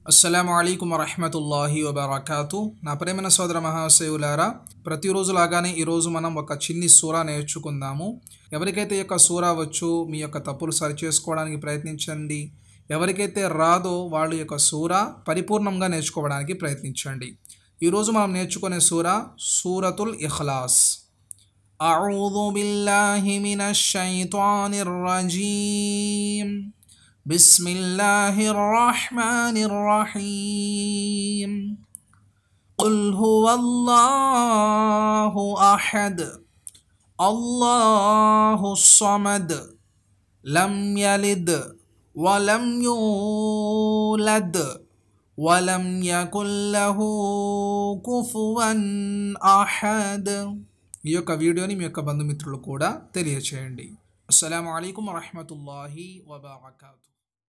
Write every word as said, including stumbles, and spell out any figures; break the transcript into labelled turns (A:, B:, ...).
A: అస్సలాము అలైకుం వరహ్మతుల్లాహి వబరకాతు. నా ప్రేమైన సోదర మహాశయులారా, ప్రతిరోజు లాగానే ఈరోజు మనం ఒక చిన్ని సూరా నేర్చుకుందాము. ఎవరికైతే ఈ యొక్క సూరా వచ్చు మీ యొక్క తప్పులు సరిచేసుకోవడానికి ప్రయత్నించండి. ఎవరికైతే రాదో వాళ్ళు యొక్క సూరా పరిపూర్ణంగా నేర్చుకోవడానికి ప్రయత్నించండి. ఈరోజు మనం నేర్చుకునే సూరా సూరతుల్ ఇఖ్లాస్. అఊదు బిల్లాహి మినష్ షైతానిర్ రజీం. بسم الله الرحمن الرحيم. قل هو الله أحد الله الصمد لم يلد ولم يولد ولم يكن له كفوا أحد. ఈ యొక్క వీడియోని మీ యొక్క బంధుమిత్రులు కూడా తెలియచేయండి. అస్సలాము అలైకుం వరహ్మతుల్లాహి వబరకాతు.